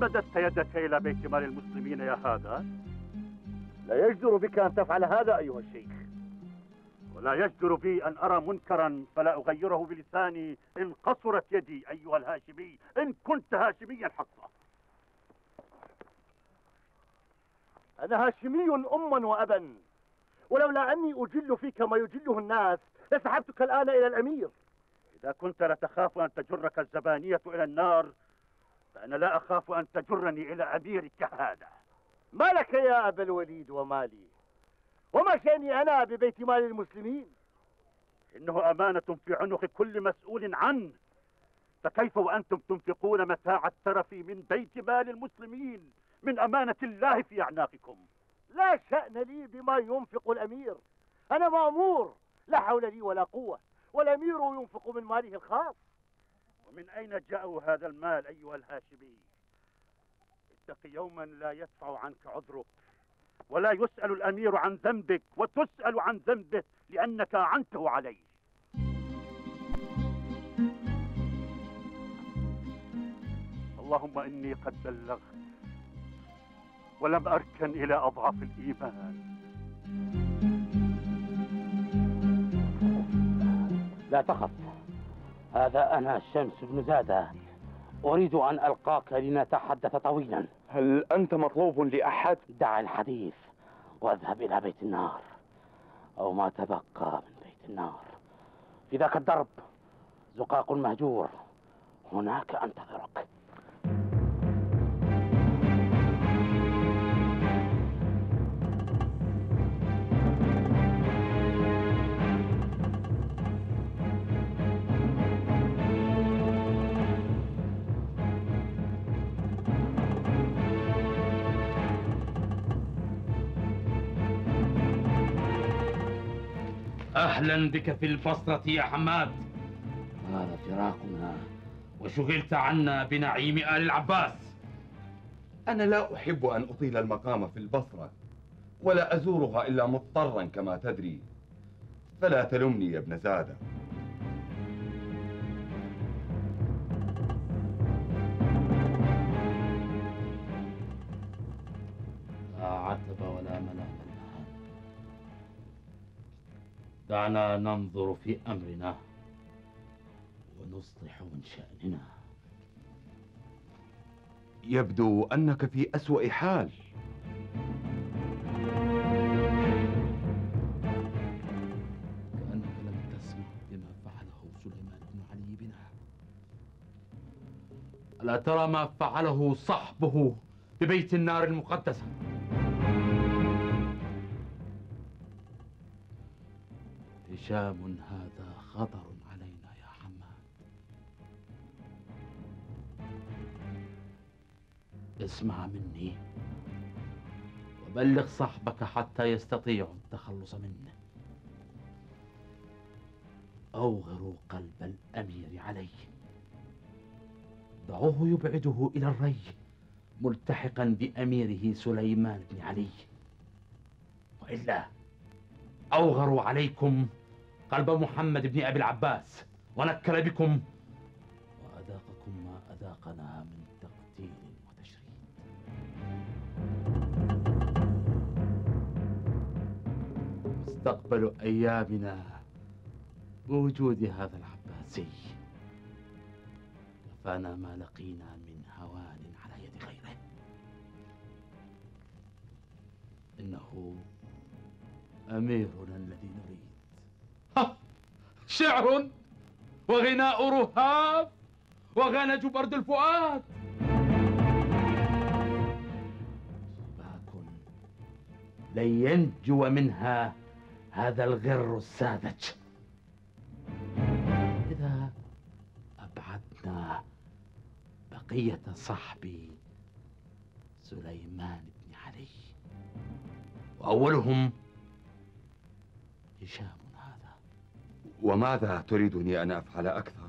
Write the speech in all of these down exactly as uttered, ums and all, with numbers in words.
مددت يدك إلى بيت مال المسلمين يا هذا؟ لا يجدر بك أن تفعل هذا أيها الشيخ. ولا يجدر بي أن أرى منكرا فلا أغيره بلساني إن قصرت يدي أيها الهاشمي، إن كنت هاشميا حقا. أنا هاشمي أما وأبا، ولولا أني أجل فيك ما يجله الناس لسحبتك الآن إلى الأمير. إذا كنت لتخاف أن تجرك الزبانية إلى النار فأنا لا أخاف أن تجرني إلى أميرك هذا. ما لك يا أبا الوليد ومالي؟ وما شأني أنا ببيت مال المسلمين؟ إنه أمانة في عنق كل مسؤول عنه، فكيف وأنتم تنفقون متاع الترف من بيت مال المسلمين من أمانة الله في أعناقكم؟ لا شأن لي بما ينفق الأمير، أنا مأمور، لا حول لي ولا قوة، والأمير ينفق من ماله الخاص. ومن أين جاء هذا المال أيها الهاشمي؟ اتق يوما لا يدفع عنك عذرك، ولا يسأل الأمير عن ذنبك وتسأل عن ذنبه لأنك أعنته عليه. اللهم إني قد بلغت ولم أركن إلى أضعاف الإيمان. لا تخف، هذا أنا الشمس بن زادة، أريد أن ألقاك لنتحدث طويلا. هل أنت مطلوب لأحد؟ دع الحديث واذهب إلى بيت النار، أو ما تبقى من بيت النار. في ذاك الدرب زقاق مهجور، هناك أنتظرك. أهلا بك في البصرة يا حماد. هذا فراقنا وشغلت عنا بنعيم آل العباس. أنا لا أحب أن أطيل المقام في البصرة، ولا أزورها إلا مضطرا كما تدري، فلا تلمني يا ابن زادة. لا عتب ولا ملام. دعنا ننظر في أمرنا ونصلح من شأننا. يبدو أنك في أسوأ حال. كأنك لم تسمع بما فعله سليمان بن علي بنا. ألا ترى ما فعله صحبه ببيت النار المقدسة؟ هشام هذا خطر علينا يا حماد. اسمع مني وبلغ صاحبك حتى يستطيعوا التخلص منه. أوغروا قلب الأمير عليه، دعوه يبعده إلى الري ملتحقا بأميره سليمان بن علي، وإلا أوغروا عليكم قلب محمد بن أبي العباس ونكل بكم وأذاقكم ما أذاقنا من تقتيل وتشريد. مستقبل أيامنا بوجود هذا العباسي كفانا ما لقينا من هوان على يد غيره. إنه أميرنا الذي نريد. ها، شعر وغناء رهاب وغنج برد الفؤاد. شباك لن ينجو منها هذا الغر الساذج إذا أبعدنا بقية صحبي سليمان بن علي، وأولهم هشام هذا. وماذا تريدني أن أفعل أكثر؟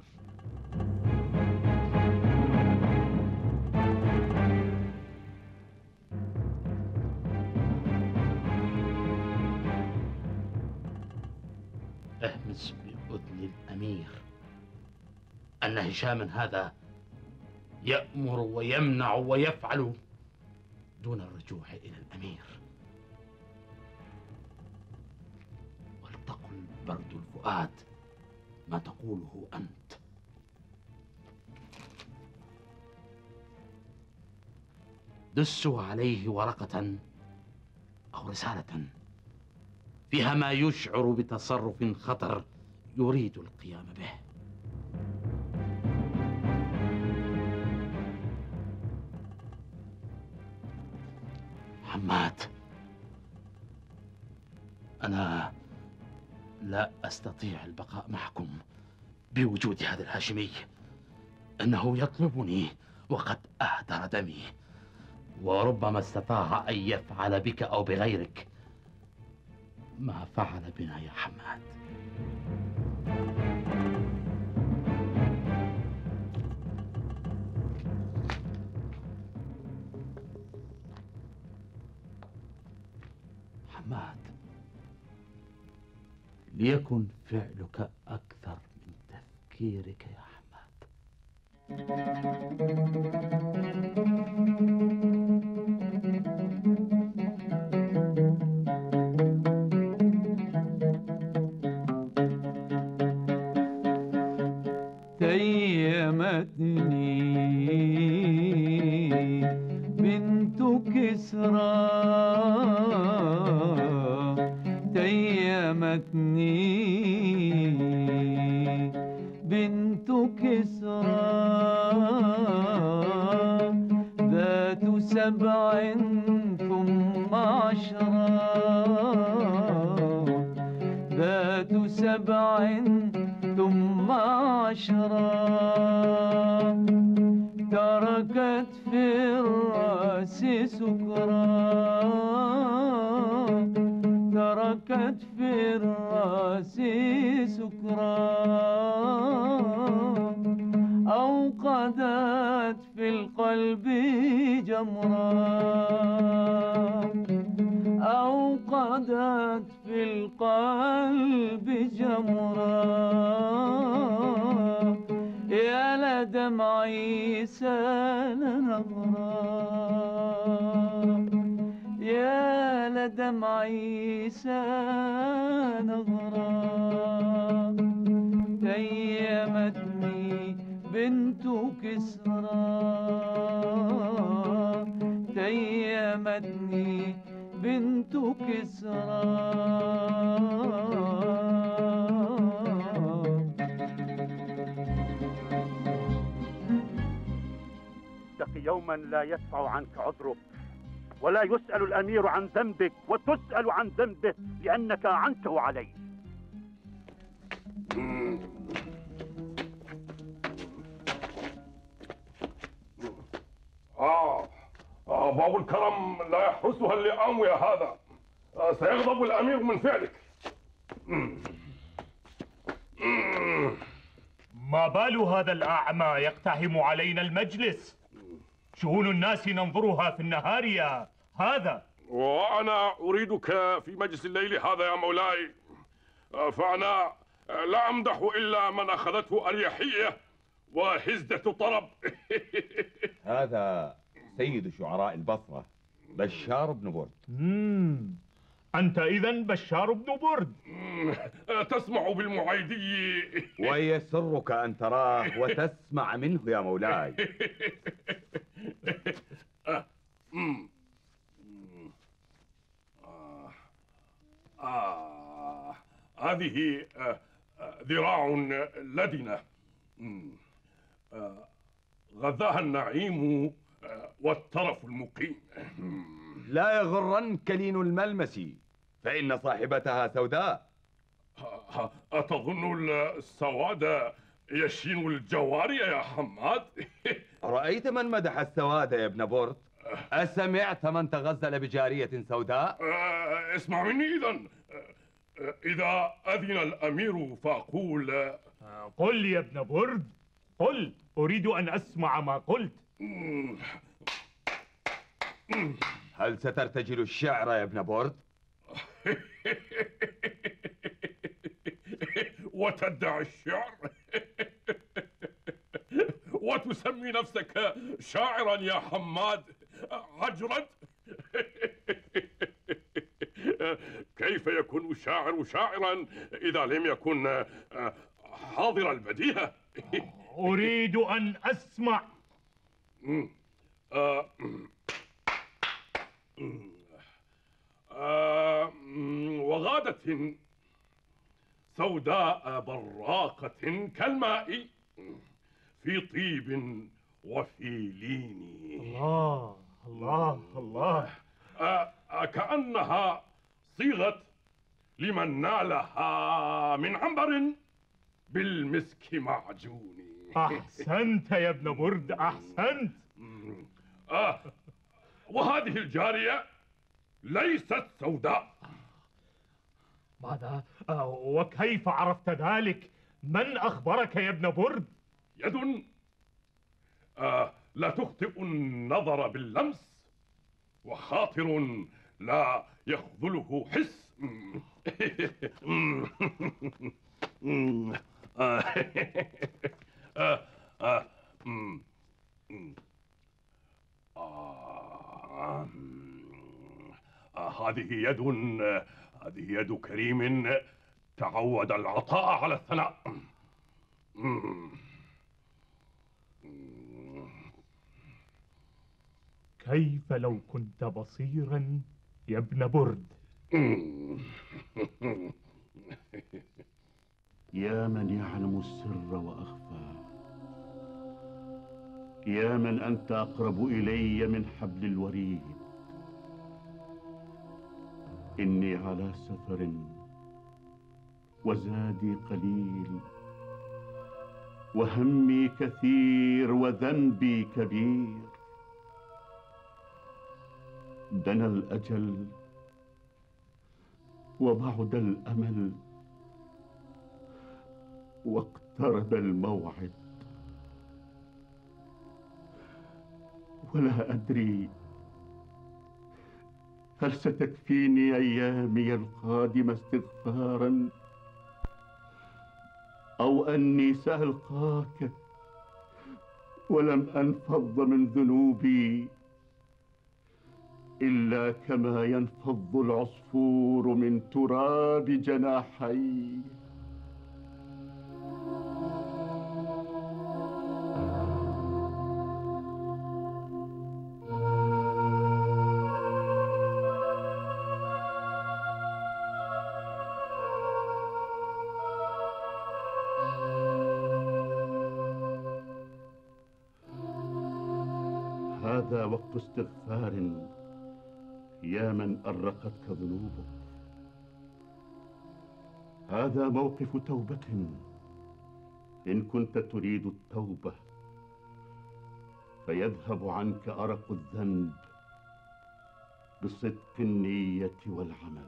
اهمس بأذن الأمير أن هشاما هذا يأمر ويمنع ويفعل دون الرجوع إلى الأمير. ولتقل برد الفؤاد ما تقوله أنت. دسوا عليه ورقة أو رسالة فيها ما يشعر بتصرف خطر يريد القيام به. حماد، أنا لا أستطيع البقاء معكم بوجود هذا الهاشمي. إنه يطلبني وقد أهدر دمي، وربما استطاع أن يفعل بك أو بغيرك ما فعل بنا يا حماد. حماد، ليكن فعلك أكثر من تفكيرك يا حماد. تيمتني بنت كسرى، تيمتني بنت كسرى، ذات سبع ثم عشرة، ذات سبع ثم عشرة، تركت في الرأس سكرى، تركت في الرأس سكرى، أوقدت في القلب جمرا، أوقدت في القلب جمرا، يا لدمعي سال نظرا، يا لدمعي سال نظرا، تيمتني بنت كسرى، تيمتني بنت كسرى. اتق يوما لا يدفع عنك عذرك، ولا يسأل الأمير عن ذنبك وتسأل عن ذنبه لأنك أعنته عليه. آه آه باب الكرم لا يحرسها اللئام يا هذا، آه سيغضب الأمير من فعلك. ما بال هذا الأعمى يقتحم علينا المجلس؟ شؤون الناس ننظرها في النهار يا هذا. وأنا أريدك في مجلس الليل هذا يا مولاي، آه فأنا لا أمدح إلا من أخذته أريحية وهزة طرب. هذا سيد شعراء البصرة بشار بن برد. مم. أنت إذن بشار بن برد. تسمع بالمعيدي. ويسرك أن تراه وتسمع منه يا مولاي. آه هذه ذراع لدنة غذاها النعيم والترف المقيم. لا يغرنك لين الملمس فإن صاحبتها سوداء. أتظن السواد يشين الجواري يا حماد؟ رأيت من مدح السواد يا ابن برد؟ أسمعت من تغزل بجارية سوداء؟ اسمع مني إذن، إذا أذن الأمير فأقول. قل يا ابن برد، قل، أريد أن أسمع ما قلت. هل سترتجل الشعر يا ابن برد؟ وتدعي الشعر؟ أتسمي نفسك شاعرا يا حماد عجرد؟ كيف يكون الشاعر شاعرا إذا لم يكن حاضر البديهة؟ أريد أن أسمع. آه آه وغادة سوداء براقة كالماء في طيب وفي لين. الله الله الله. آه آه كأنها صيغت لمن نالها من عنبر بالمسك معجون. أحسنت يا ابن برد، أحسنت. آه وهذه الجارية ليست سوداء. ماذا؟ آه وكيف عرفت ذلك؟ من أخبرك يا ابن برد؟ يد آه لا تخطئ النظر باللمس، وخاطر لا يخذله حس. هذه يد هذه يد كريم تعود العطاء على الثناء. كيف لو كنت بصيرا يا ابن برد؟ يا من يعلم السر وأخفى، يا من أنت أقرب إلي من حبل الوريد، إني على سفر وزادي قليل وهمي كثير وذنبي كبير. دنا الأجل وبعد الأمل واقترب الموعد، ولا أدري هل ستكفيني أيامي القادمة استغفارا، أو أني سألقاك ولم أنفض من ذنوبي إلا كما ينفض العصفور من تراب جناحيه. هذا وقت استغفار يا من أرقتك ذنوبك، هذا موقف توبة إن كنت تريد التوبة، فيذهب عنك أرق الذنب بصدق النية والعمل.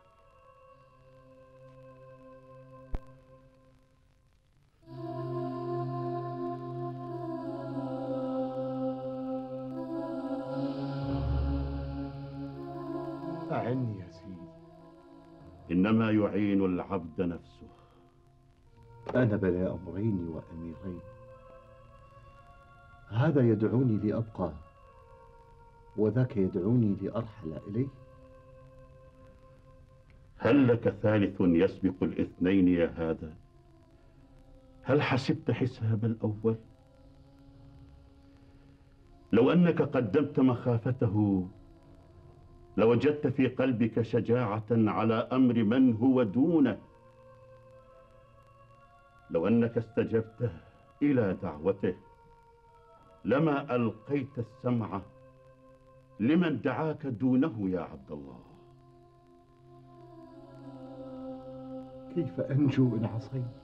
أعني يا سيدي. إنما يعين العبد نفسه. أنا بين أمرين وأميرين، هذا يدعوني لأبقى وذاك يدعوني لأرحل إليه. هل لك ثالث يسبق الاثنين يا هذا؟ هل حسبت حساب الأول؟ لو أنك قدمت مخافته لوجدت في قلبك شجاعة على أمر من هو دونه. لو أنك استجبت إلى دعوته لما ألقيت السمع لمن دعاك دونه يا عبد الله. كيف أنجو إن عصيت؟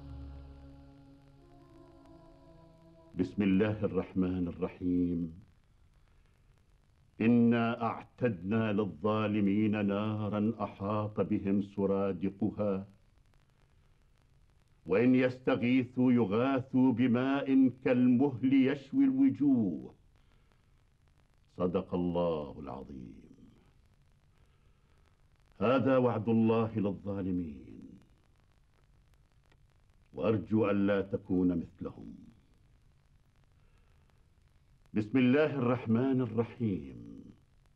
بسم الله الرحمن الرحيم. إنا أعتدنا للظالمين نارا أحاط بهم سرادقها، وإن يستغيثوا يغاثوا بماء كالمهل يشوي الوجوه. صدق الله العظيم. هذا وعد الله للظالمين، وأرجو أن لا تكون مثلهم. بسم الله الرحمن الرحيم.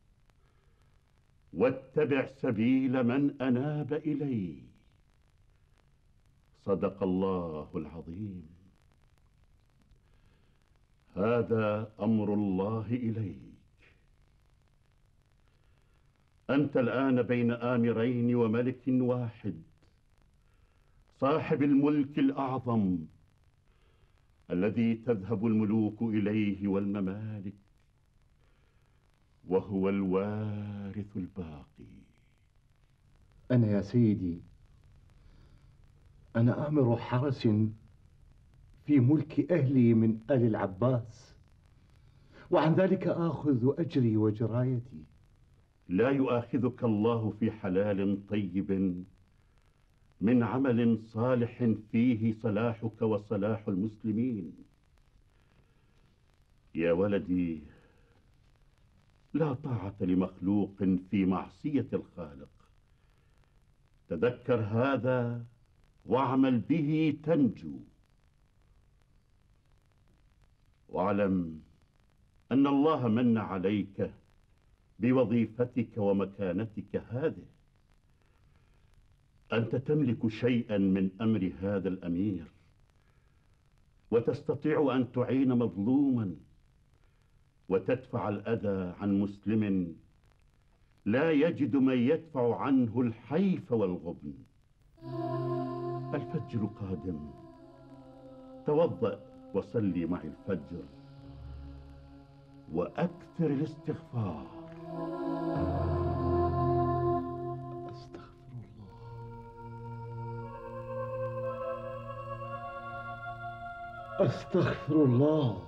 واتبع سبيل من أناب إلي. صدق الله العظيم. هذا أمر الله إليك. أنت الآن بين آمرين وملك واحد، صاحب الملك الأعظم الذي تذهب الملوك إليه والممالك، وهو الوارث الباقي. أنا يا سيدي أنا آمر حرس في ملك أهلي من آل العباس، وعن ذلك آخذ أجري وجرايتي. لا يؤاخذك الله في حلال طيب من عمل صالح فيه صلاحك وصلاح المسلمين. يا ولدي، لا طاعة لمخلوق في معصية الخالق. تذكر هذا واعمل به تنجو. واعلم أن الله من عليك بوظيفتك ومكانتك هذه. أنت تملك شيئا من أمر هذا الأمير، وتستطيع أن تعين مظلوما وتدفع الأذى عن مسلم لا يجد من يدفع عنه الحيف والغبن. الفجر قادم، توضأ وصلي معي الفجر وأكثر الاستغفار. أستغفر الله.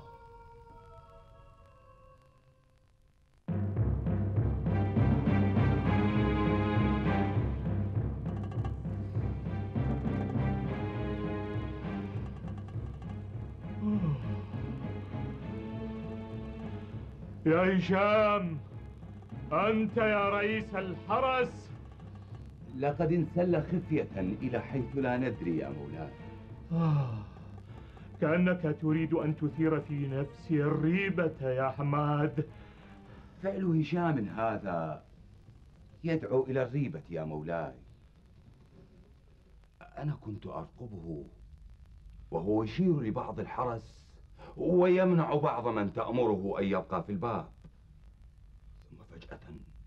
يا هشام، أنت يا رئيس الحرس. لقد انسل خفية إلى حيث لا ندري يا مولاي. آه. كأنك تريد أن تثير في نفسي الريبة يا حماد. فعل هشام هذا يدعو إلى الريبة يا مولاي. أنا كنت أرقبه وهو يشير لبعض الحرس ويمنع بعض من تأمره أن يبقى في الباب، ثم فجأة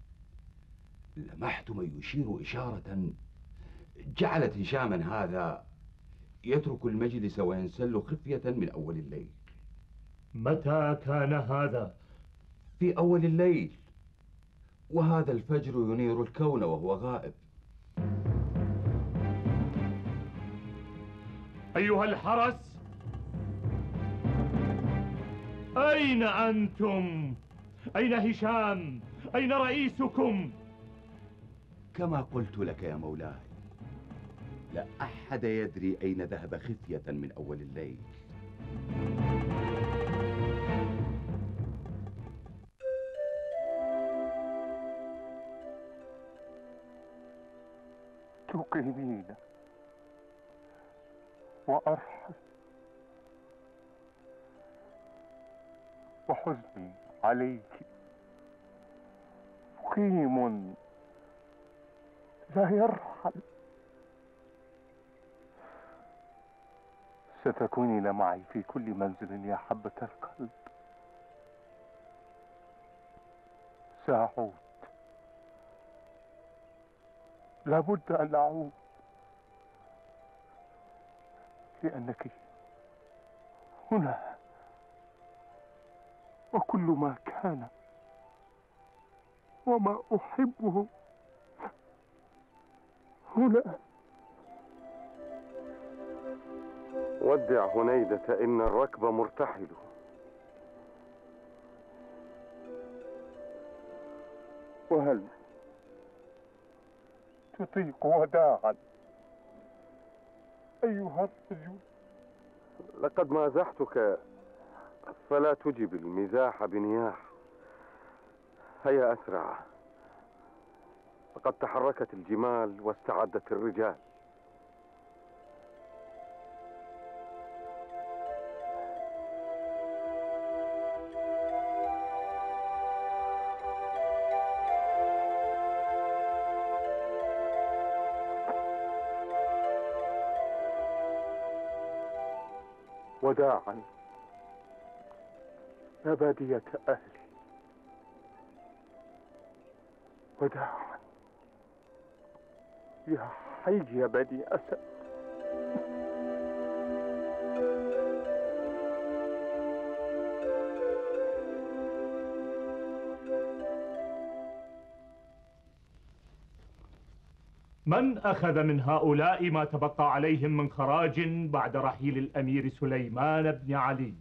لمحت من يشير إشارة جعلت هشاما هذا يترك المجلس وينسل خفية من أول الليل. متى كان هذا؟ في أول الليل، وهذا الفجر ينير الكون وهو غائب. أيها الحرس، أين أنتم؟ أين هشام؟ أين رئيسكم؟ كما قلت لك يا مولاي، لا أحد يدري أين ذهب خفية من أول الليل. تقيمين وأرحل، وحزني عليك مقيم لا يرحل. ستكونين معي في كل منزل يا حبة القلب. سأعود، لابد أن أعود، لأنك هنا، وكل ما كان وما أحبه هنا. ودع هنيدة، إن الركب مرتحل. وهل تطيق وداعا أيها الرجل؟ لقد مازحتك فلا تجب المزاح بنياح. هيا أسرع، فقد تحركت الجمال واستعدت الرجال. وداعا يا بادية أهلي، وداعا يا حي يا بني أسد. من أخذ من هؤلاء ما تبقى عليهم من خراج بعد رحيل الأمير سليمان بن علي؟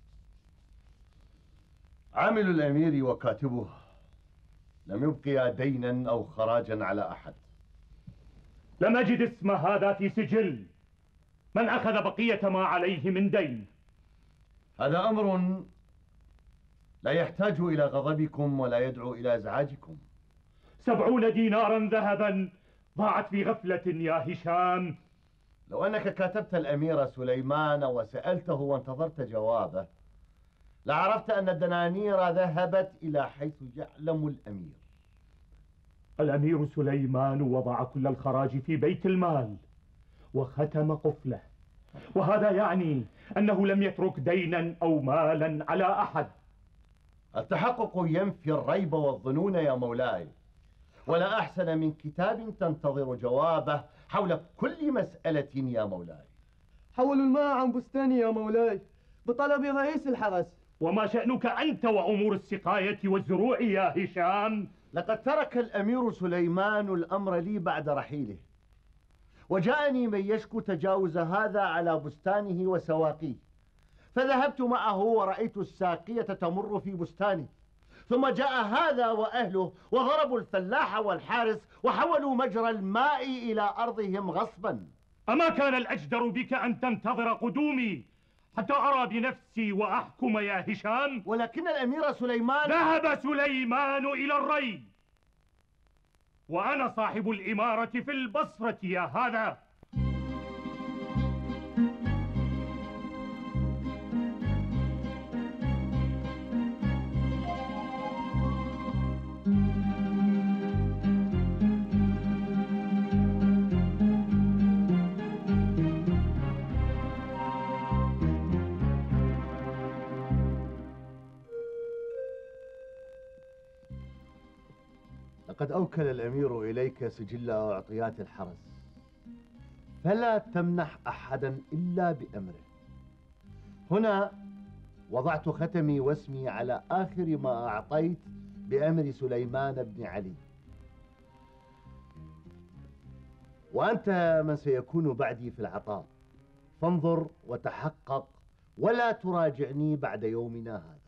عامل الأمير وكاتبه لم يبقيا دينا أو خراجا على أحد. لم أجد اسم هذا في سجل. من أخذ بقية ما عليه من دين؟ هذا أمر لا يحتاج إلى غضبكم ولا يدعو إلى إزعاجكم. سبعون دينارا ذهبا ضاعت في غفلة يا هشام. لو أنك كاتبت الأمير سليمان وسألته وانتظرت جوابه لعرفت أن الدنانير ذهبت إلى حيث يعلم الأمير. الأمير سليمان وضع كل الخراج في بيت المال وختم قفله، وهذا يعني أنه لم يترك دينا أو مالا على أحد. التحقق ينفي الريب والظنون يا مولاي، ولا أحسن من كتاب تنتظر جوابه حول كل مسألة يا مولاي. حولوا الماء عن بستاني يا مولاي بطلب رئيس الحرس. وما شأنك أنت وأمور السقاية والزروع يا هشام؟ لقد ترك الأمير سليمان الأمر لي بعد رحيله، وجاءني من يشكو تجاوز هذا على بستانه وسواقيه، فذهبت معه ورأيت الساقية تمر في بستانه، ثم جاء هذا وأهله وضربوا الفلاح والحارس وحولوا مجرى الماء إلى أرضهم غصبا. أما كان الأجدر بك أن تنتظر قدومي حتى أرى بنفسي وأحكم يا هشام؟ ولكن الأمير سليمان ذهب سليمان إلى الري، وأنا صاحب الإمارة في البصرة يا هذا. لقد أوكل الأمير إليك سجل أعطيات الحرس، فلا تمنح أحدا إلا بأمره. هنا وضعت ختمي واسمي على آخر ما أعطيت بأمر سليمان بن علي، وأنت من سيكون بعدي في العطاء، فانظر وتحقق ولا تراجعني بعد يومنا هذا.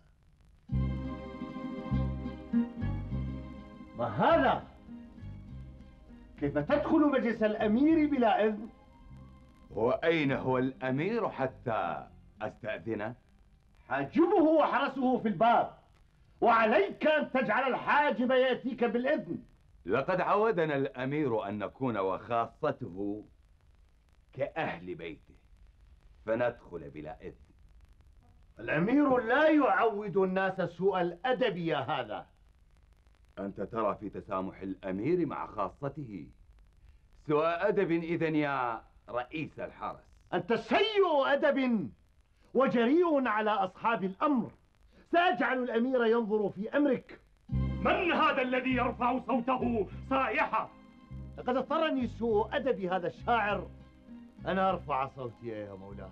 ما هذا؟ كيف تدخل مجلس الأمير بلا إذن؟ وأين هو الأمير حتى أستأذنه؟ حاجبه وحرسه في الباب، وعليك أن تجعل الحاجب يأتيك بالإذن. لقد عودنا الأمير أن نكون وخاصته كأهل بيته، فندخل بلا إذن. الأمير لا يعود الناس سوء الأدب يا هذا. أنت ترى في تسامح الأمير مع خاصته سوء أدب إذن يا رئيس الحرس. أنت سيء أدب وجريء على أصحاب الأمر. سأجعل الأمير ينظر في أمرك. من هذا الذي يرفع صوته صائحة؟ لقد اضطرني سوء أدب هذا الشاعر أن أرفع صوتي يا مولاي.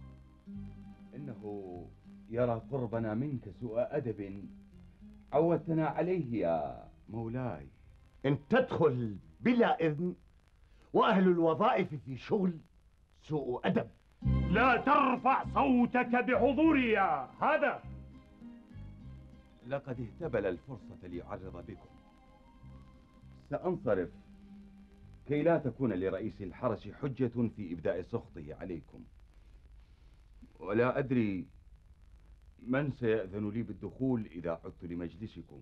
إنه يرى قربنا منك سوء أدب عودتنا عليه يا مولاي. إن تدخل بلا إذن وأهل الوظائف في شغل سوء أدب. لا ترفع صوتك بحضوري يا هذا. لقد اهتبل الفرصة ليعرض بكم. سأنصرف كي لا تكون لرئيس الحرس حجة في إبداء سخطه عليكم، ولا أدري من سيأذن لي بالدخول إذا عدت لمجلسكم.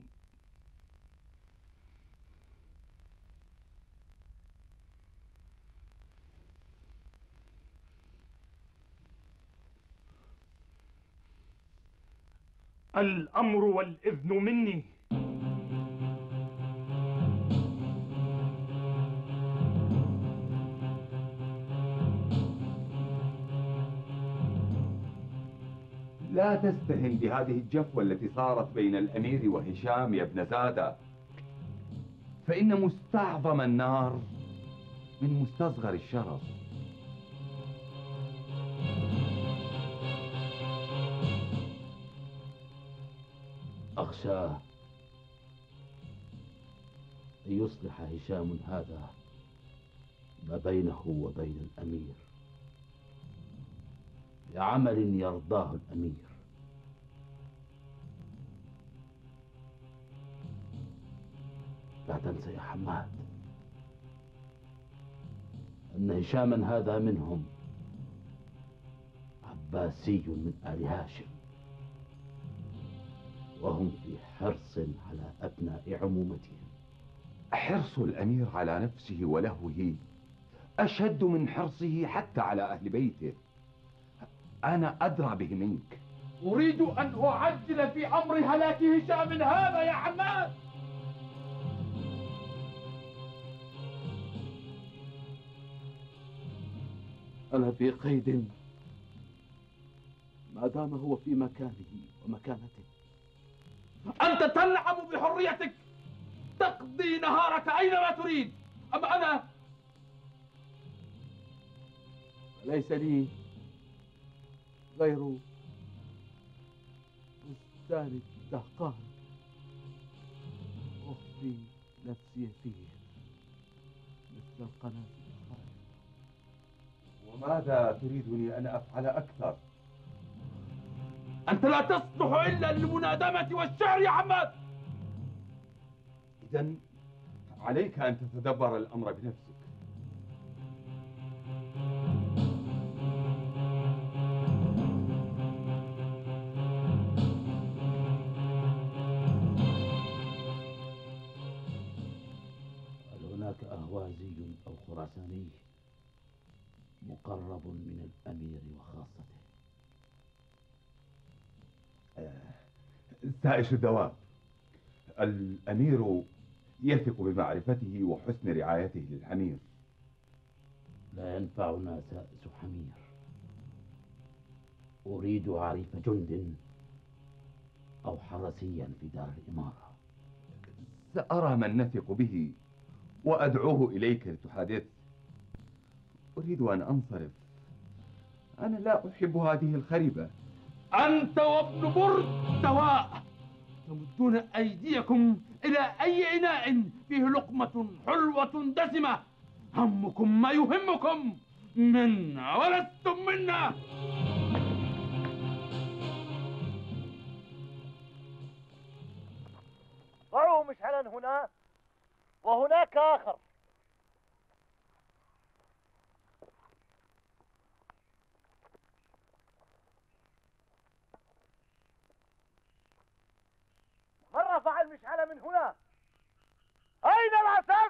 الأمر والإذن مني. لا تستهن بهذه الجفوة التي صارت بين الأمير وهشام يا ابن زادة، فإن مستعظم النار من مستصغر الشرف. أخشى أن يصلح هشام هذا ما بينه وبين الأمير بعمل يرضاه الأمير. لا تنسى يا حماد أن هشاما هذا منهم عباسي من آل هاشم، وهم في حرص على أبناء عمومتهم. حرص الأمير على نفسه ولهوه أشد من حرصه حتى على أهل بيته. أنا أدرى به منك. أريد أن أعجل في أمر هلاك هشام هذا يا حماد. أنا في قيد ما دام هو في مكانه ومكانته. أنت تنعم بحريتك، تقضي نهارك أينما تريد، أما أنا ليس لي غير بستان الدهقان أخفي نفسي فيه مثل القناة الخالية. وماذا تريدني أن أفعل أكثر؟ أنت لا تصلح إلا للمنادمة والشعر يا حماد. إذن عليك أن تتدبر الأمر بنفسك. هل هناك أهوازي أو خراساني مقرب من الأمير وخاصته؟ سائش الدواب. الأمير يثق بمعرفته وحسن رعايته للحمير. لا ينفعنا سائس حمير، أريد عريف جند أو حرسيا في دار الإمارة. سأرى من نثق به وأدعوه إليك لتحادث. أريد أن أنصرف، أنا لا أحب هذه الخريبة. أنت وابن برد سواء، تمدون أيديكم إلى أي إناء فيه لقمة حلوة دسمة. همكم ما يهمكم، منا ولستم منا. ضعوا مشعلا هنا وهناك آخر. من رفع المشعل من هنا؟ أين العساس؟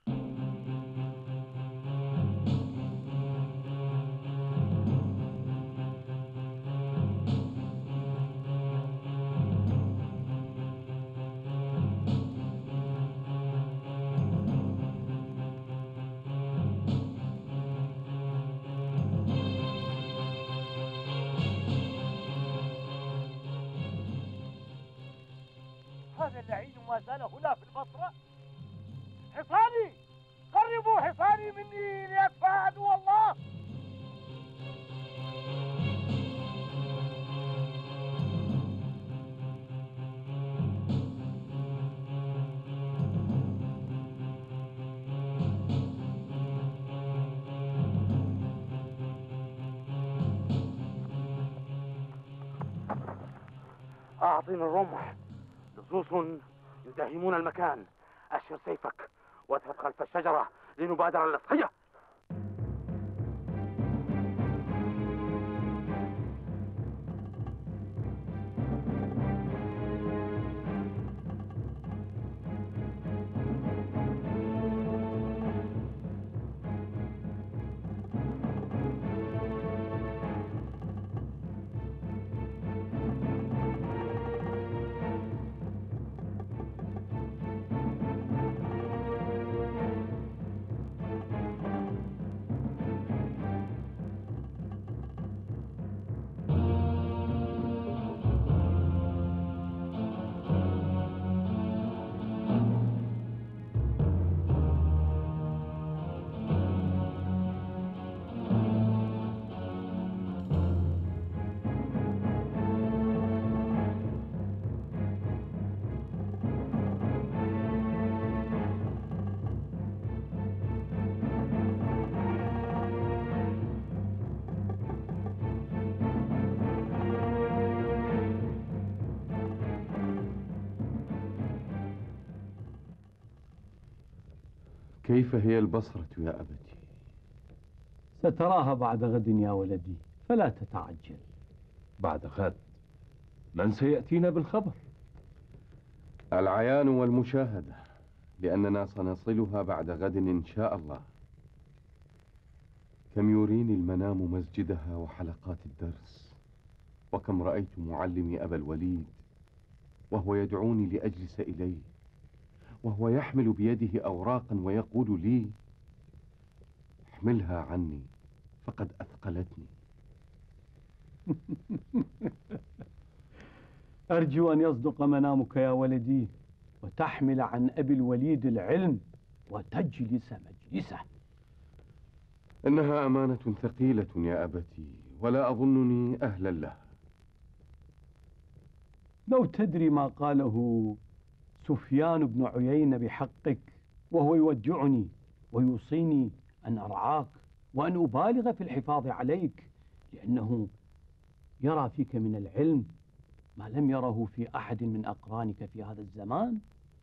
هذا اللعين ما زال هنا في البصرة. حصاني، قربوا حصاني مني ليدفع عدو الله. أعطني الرمح، لصوص يداهمون المكان. أشر سيفك واذهب خلف الشجرة لنبادر الأصحية. كيف هي البصرة يا أبتي؟ ستراها بعد غد يا ولدي، فلا تتعجل. بعد غد؟ من سيأتينا بالخبر؟ العيان والمشاهدة، لأننا سنصلها بعد غد إن شاء الله. كم يريني المنام مسجدها وحلقات الدرس، وكم رأيت معلمي أبا الوليد وهو يدعوني لأجلس إليه، وهو يحمل بيده أوراقا ويقول لي: احملها عني فقد أثقلتني. أرجو أن يصدق منامك يا ولدي، وتحمل عن أبي الوليد العلم وتجلس مجلسه. إنها أمانة ثقيلة يا أبتي، ولا أظنني أهلا لها. لو تدري ما قاله سفيان بن عيينة بحقك، وهو يودعني ويوصيني أن أرعاك وأن أبالغ في الحفاظ عليك، لأنه يرى فيك من العلم ما لم يره في أحد من أقرانك في هذا الزمان.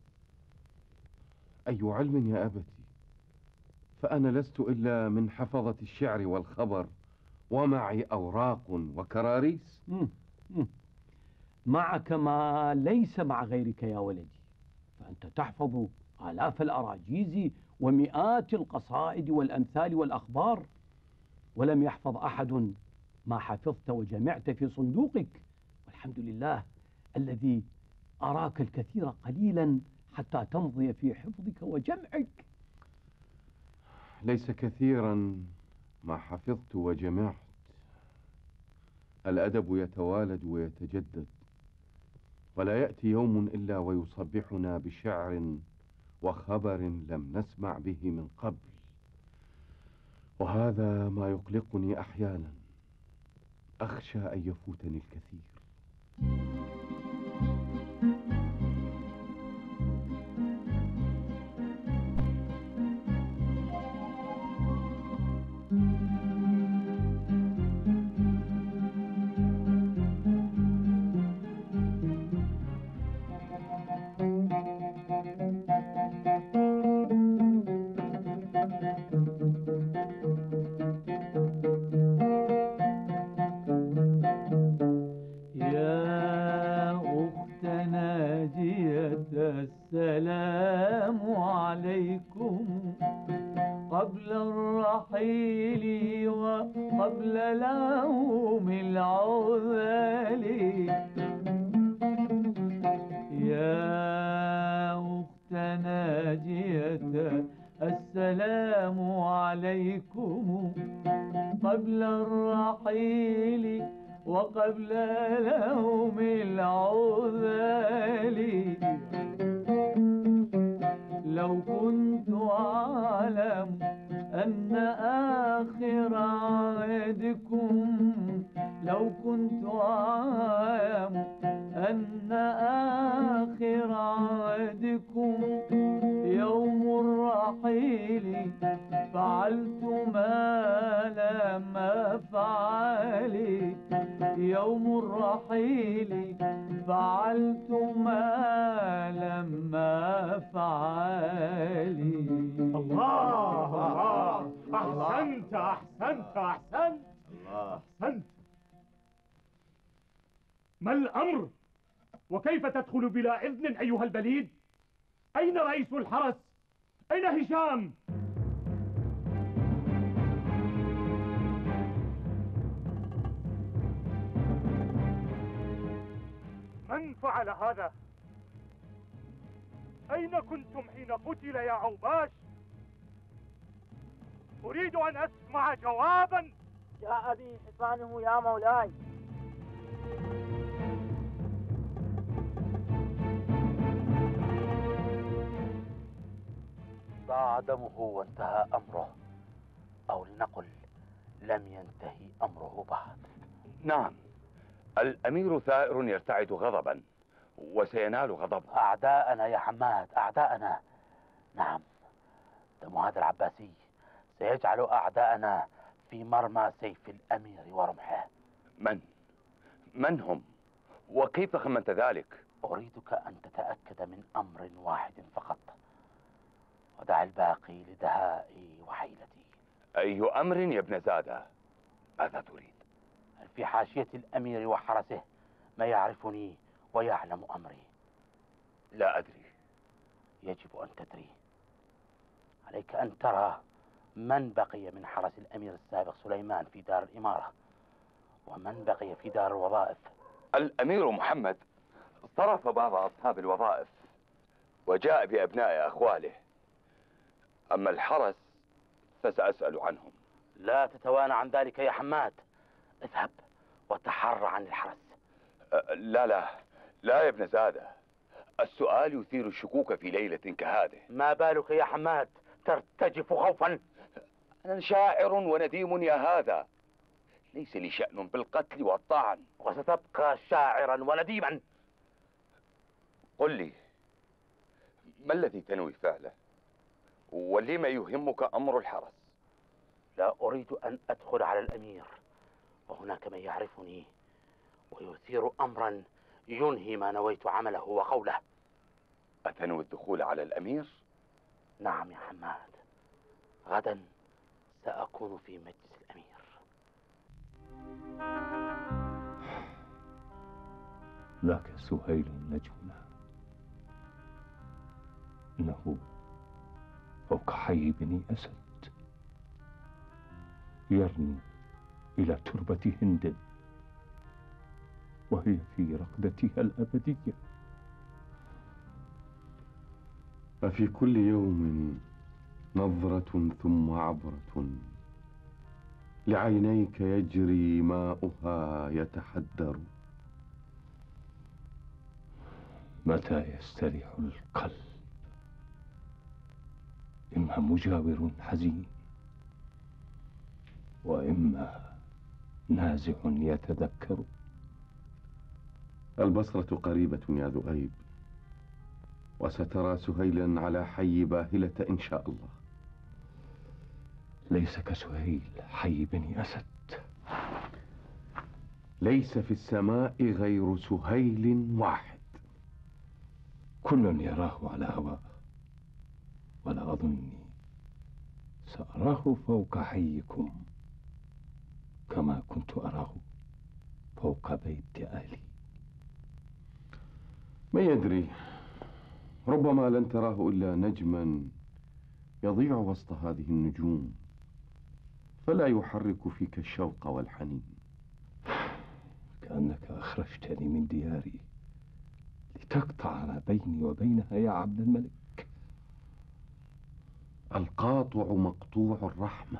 أي علم يا أبتي؟ فأنا لست إلا من حفظة الشعر والخبر، ومعي أوراق وكراريس. مم. مم. معك ما ليس مع غيرك يا ولدي، فأنت تحفظ آلاف الأراجيز ومئات القصائد والأمثال والأخبار، ولم يحفظ أحد ما حفظت وجمعت في صندوقك، والحمد لله الذي أراك الكثير قليلا حتى تمضي في حفظك وجمعك. ليس كثيرا ما حفظت وجمعت. الأدب يتوالد ويتجدد، ولا يأتي يوم إلا ويصبحنا بشعر وخبر لم نسمع به من قبل، وهذا ما يقلقني أحيانا. أخشى أن يفوتني الكثير. السلام عليكم قبل الرحيل وقبل لوم العذال. يا أخت ناجية السلام عليكم قبل الرحيل وقبل لوم العذال. لو كنت أعلم أن آخر عهدكم لو كنت أعلم أن آخر عهدكم يوم الرحيل فعلت ما لم أفعل. يوم الرحيل فعلت ما لم أفعل. الله الله، أحسنت أحسنت أحسنت الله أحسنت. ما الأمر؟ وكيف تدخل بلا إذن أيها البليد؟ أين رئيس الحرس؟ أين هشام؟ من فعل هذا؟ أين كنتم حين قتل يا عوباش؟ أريد أن أسمع جوابا. جاء به حصانه يا مولاي. ضاع دمه وانتهى أمره، أو لنقل لم ينتهي أمره بعد. نعم، الأمير ثائر يرتعد غضبا وسينال غضب. أعداءنا يا حماد، أعداءنا. نعم، دم هذا العباسي سيجعل أعداءنا في مرمى سيف الأمير ورمحه. من؟ من هم؟ وكيف خمنت ذلك؟ أريدك أن تتأكد من أمر واحد فقط، ودع الباقي لدهائي وحيلتي. أي أمر يا ابن زادة؟ ماذا تريد؟ هل في حاشية الأمير وحرسه ما يعرفني ويعلم أمري؟ لا أدري. يجب أن تدري. عليك أن ترى من بقي من حرس الأمير السابق سليمان في دار الإمارة ومن بقي في دار الوظائف. الأمير محمد صرف بعض أصحاب الوظائف وجاء بأبناء أخواله، أما الحرس فسأسأل عنهم. لا تتوانى عن ذلك يا حماد، اذهب وتحرى عن الحرس. أه لا لا لا يا ابن زادة، السؤال يثير الشكوك في ليلة كهذه. ما بالك يا حماد ترتجف خوفا؟ أنا شاعر ونديم يا هذا، ليس لي شأن بالقتل والطعن. وستبقى شاعرا ونديما. قل لي، ما الذي تنوي فعله؟ ولما يهمك أمر الحرس؟ لا أريد أن أدخل على الأمير وهناك من يعرفني ويثير أمرا ينهي ما نويت عمله وقوله. أتنوي الدخول على الأمير؟ نعم يا حماد، غدا سأكون في مجلس الأمير. ذاك سهيل نجمنا، إنه فوق حي بني أسد يرنو إلى تربة هند وهي في رقدتها الأبدية. ففي كل يوم نظرة ثم عبرة لعينيك يجري ماؤها يتحدر. متى يستريح القلب؟ إما مجاور حزين وإما نازع يتذكر. البصرة قريبة يا ذؤيب، وسترى سهيلا على حي باهلة إن شاء الله. ليس كسهيل حي بني أسد. ليس في السماء غير سهيل واحد، كل يراه على هواه، ولا أظني سأراه فوق حيكم كما كنت أراه فوق بيت أهلي. من يدري، ربما لن تراه إلا نجما يضيع وسط هذه النجوم فلا يحرك فيك الشوق والحنين. كأنك أخرجتني من دياري لتقطع ما بيني وبينها يا عبد الملك. القاطع مقطوع الرحمة،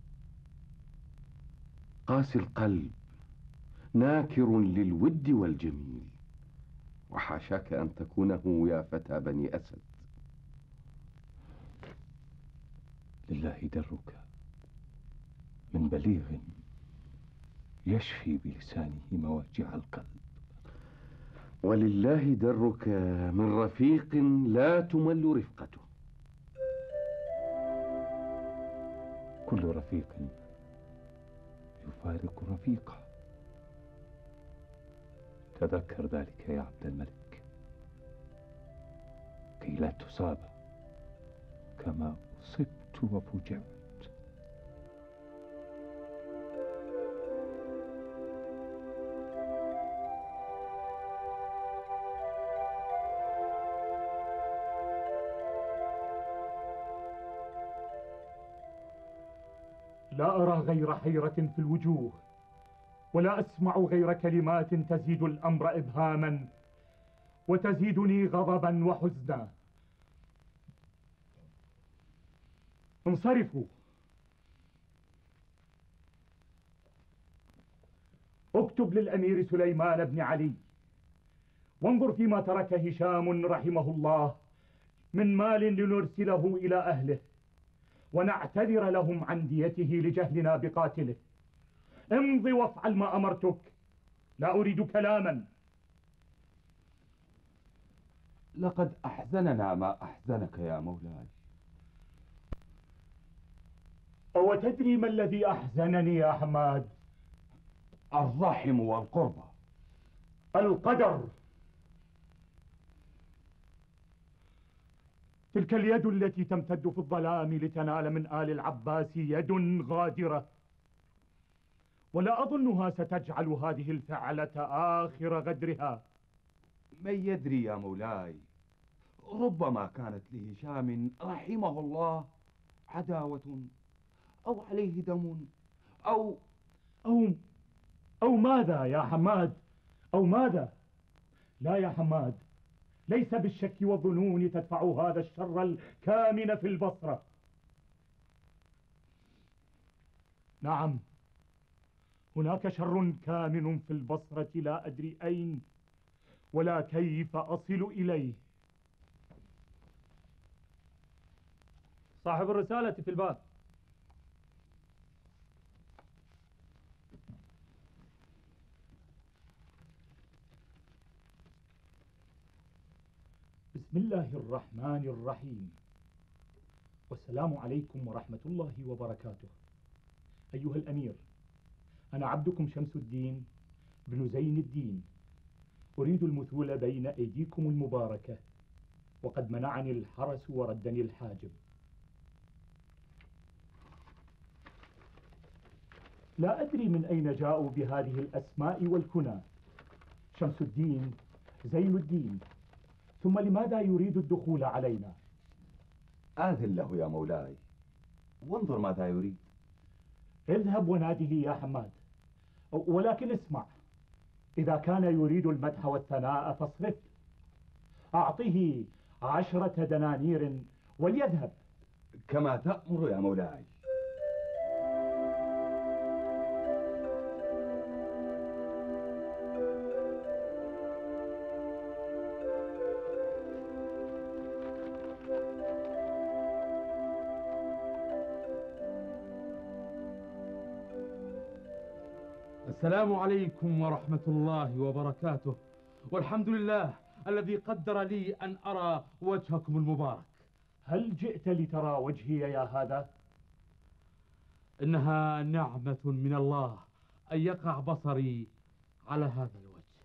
قاسي القلب، ناكر للود والجميل، وحاشاك أن تكونه يا فتى بني أسد. لله درك من بليغ يشفي بلسانه مواجع القلب، ولله درك من رفيق لا تمل رفقته. كل رفيق يفارق رفيقه، تذكر ذلك يا عبد الملك كي لا تصاب كما أصبت وفجعت. لا أرى غير حيرة في الوجوه، ولا أسمع غير كلمات تزيد الأمر إبهاما وتزيدني غضبا وحزنا. انصرفوا. اكتب للأمير سليمان بن علي، وانظر فيما ترك هشام رحمه الله من مال لنرسله إلى أهله ونعتذر لهم عن ديته لجهلنا بقاتله. امضي وافعل ما أمرتك، لا أريد كلاما. لقد أحزننا ما أحزنك يا مولاي. أو تدري ما الذي أحزنني يا حماد؟ الرحم والقربة. القدر. تلك اليد التي تمتد في الظلام لتنال من آل العباس يد غادرة، ولا أظنها ستجعل هذه الفعلة آخر غدرها. من يدري يا مولاي، ربما كانت لهشام رحمه الله عداوة أو عليه دم أو أو أو ماذا يا حماد؟ أو ماذا؟ لا يا حماد، ليس بالشك والظنون تدفع هذا الشر الكامن في البصرة. نعم، هناك شر كامن في البصرة، لا أدري أين ولا كيف أصل إليه. صاحب الرسالة في الباب. بسم الله الرحمن الرحيم، والسلام عليكم ورحمة الله وبركاته. أيها الأمير، أنا عبدكم شمس الدين بن زين الدين، أريد المثول بين أيديكم المباركة، وقد منعني الحرس وردني الحاجب. لا أدري من أين جاءوا بهذه الأسماء والكنى، شمس الدين، زين الدين، ثم لماذا يريد الدخول علينا؟ آذن له يا مولاي، وانظر ماذا يريد. اذهب وناده يا حماد، ولكن اسمع، إذا كان يريد المدح والثناء فاصرف، أعطه عشرة دنانير وليذهب. كما تأمر يا مولاي. السلام عليكم ورحمة الله وبركاته، والحمد لله الذي قدر لي أن أرى وجهكم المبارك. هل جئت لترى وجهي يا هذا؟ إنها نعمة من الله أن يقع بصري على هذا الوجه.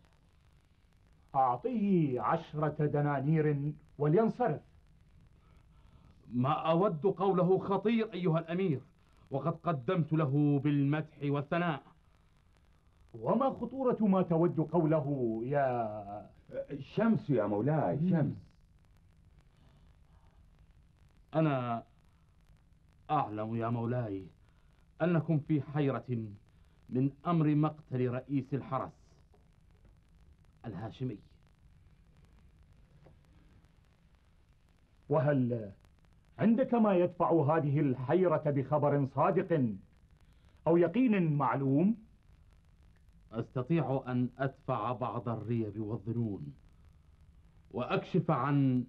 أعطيه عشرة دنانير ولينصرف. ما أود قوله خطير أيها الأمير، وقد قدمت له بالمدح والثناء. وما خطورة ما تود قوله يا شمس يا مولاي؟ شمس. أنا أعلم يا مولاي أنكم في حيرة من أمر مقتل رئيس الحرس الهاشمي. وهل عندك ما يدفع هذه الحيرة بخبر صادق أو يقين معلوم؟ أستطيع أن أدفع بعض الريب والظنون، وأكشف عن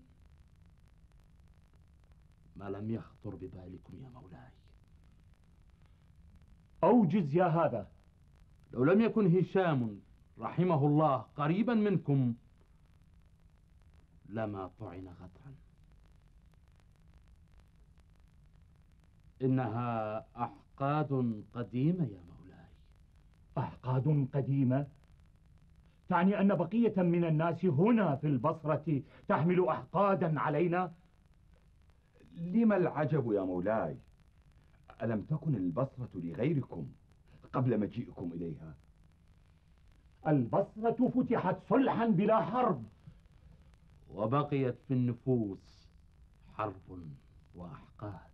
ما لم يخطر ببالكم يا مولاي. أوجز يا هذا. لو لم يكن هشام رحمه الله قريبا منكم لما طعن غدرا. إنها أحقاد قديمة يا مولاي. أحقاد قديمة؟ تعني أن بقية من الناس هنا في البصرة تحمل أحقادا علينا؟ لما العجب يا مولاي؟ ألم تكن البصرة لغيركم قبل مجيئكم إليها؟ البصرة فتحت صلحا بلا حرب، وبقيت في النفوس حرب وأحقاد.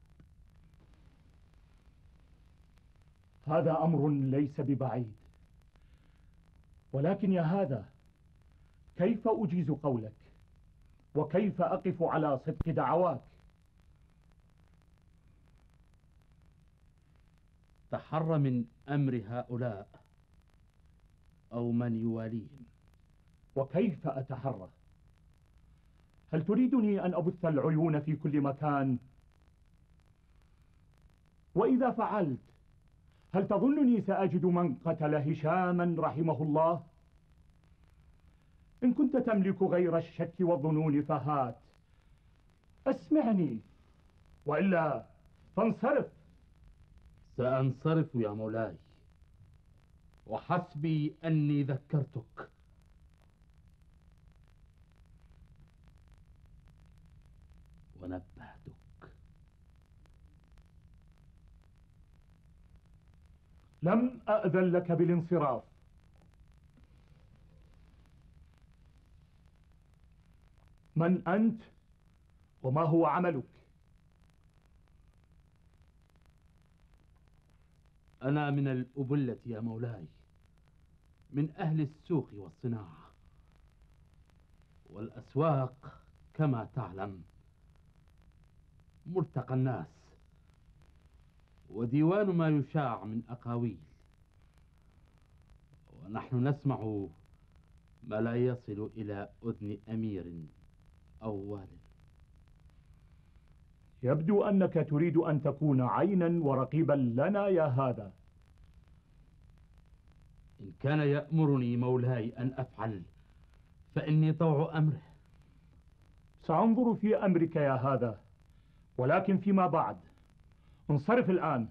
هذا أمر ليس ببعيد، ولكن يا هذا، كيف أجيز قولك؟ وكيف أقف على صدق دعواك؟ تحر من أمر هؤلاء أو من يواليهم. وكيف أتحرى؟ هل تريدني أن أبث العيون في كل مكان؟ وإذا فعلت، هل تظنني سأجد من قتل هشاما رحمه الله؟ إن كنت تملك غير الشك والظنون فهات، أسمعني، وإلا فانصرف. سأنصرف يا مولاي، وحسبي أني ذكرتك. ونبه لم أأذن لك بالانصراف. من أنت وما هو عملك؟ أنا من الأبلة يا مولاي، من أهل السوق والصناعة والأسواق كما تعلم ملتقى الناس وديوان ما يشاع من أقاويل، ونحن نسمع ما لا يصل إلى أذن أمير أو والي. يبدو أنك تريد أن تكون عينا ورقيبا لنا يا هذا. إن كان يأمرني مولاي أن أفعل فإني طوع أمره. سأنظر في أمرك يا هذا، ولكن فيما بعد. انصرف الآن.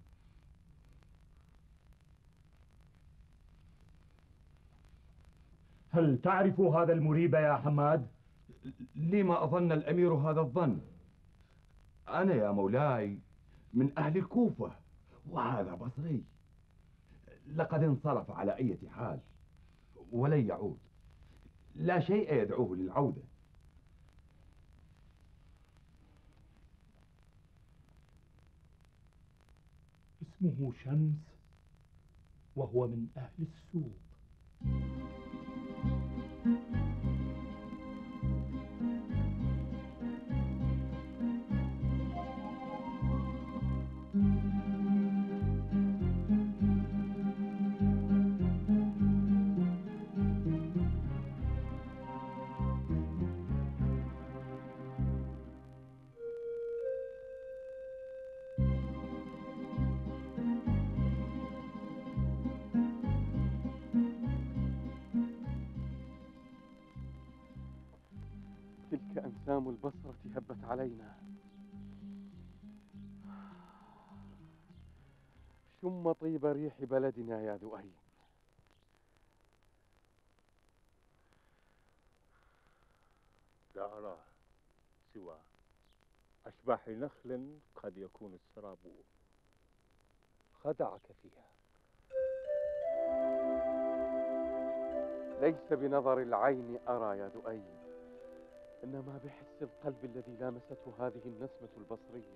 هل تعرف هذا المريب يا حماد؟ لما أظن الأمير هذا الظن؟ أنا يا مولاي من أهل الكوفة، وهذا بصري. لقد انصرف على أي حال ولن يعود، لا شيء يدعوه للعودة. اسمه شمس وهو من أهل السوق. تلك أنسام البصرة هبت علينا. شم طيب ريح بلدنا يا ذؤيب. لا أرى سوى أشباح نخل قد يكون السراب خدعك فيها. ليس بنظر العين أرى يا ذؤيب، إنما بحس القلب الذي لامسته هذه النسمة البصرية.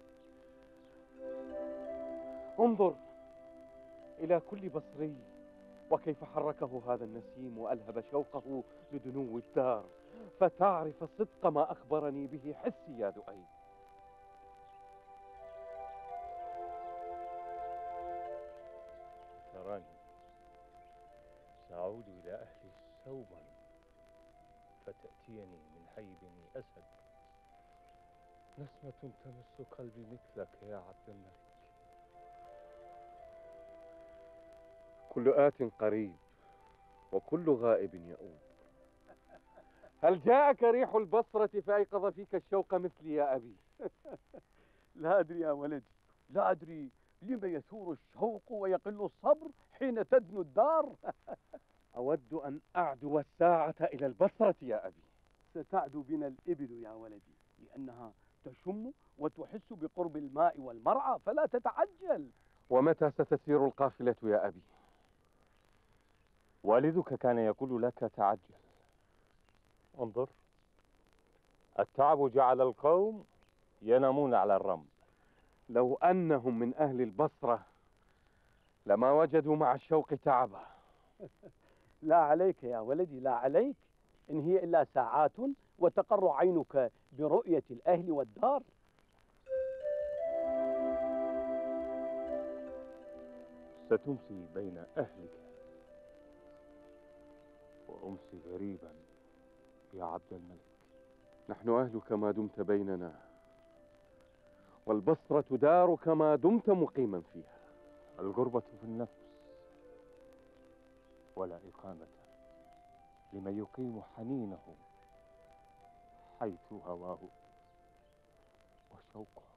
انظر إلى كل بصري وكيف حركه هذا النسيم وألهب شوقه لدنو الدار، فتعرف صدق ما أخبرني به حسي يا ذؤيب. تراني سأعود إلى أهلي سوما، فتأتيني من حي بني أسد نسمة تمس قلبي مثلك يا عبد الملك. كل آت قريب وكل غائب يؤوب. هل جاءك ريح البصرة فأيقظ فيك الشوق مثلي يا أبي؟ لا أدري يا ولدي، لا أدري لما يثور الشوق ويقل الصبر حين تدنو الدار. أود أن أعدو الساعة إلى البصرة يا أبي. ستعدو بنا الإبل يا ولدي، لأنها تشم وتحس بقرب الماء والمرعى، فلا تتعجل. ومتى ستسير القافلة يا أبي؟ والدك كان يقول لك تعجل. انظر، التعب جعل القوم ينامون على الرمل. لو أنهم من أهل البصرة لما وجدوا مع الشوق تعبا. لا عليك يا ولدي، لا عليك، إن هي إلا ساعات وتقر عينك برؤية الأهل والدار. ستمسي بين أهلك وأمسي غريبا يا عبد الملك. نحن أهلك ما دمت بيننا، والبصرة دارك ما دمت مقيما فيها. الغربة في النفس ولا إقامة لمن يقيم حنينه حيث هواه وشوقه.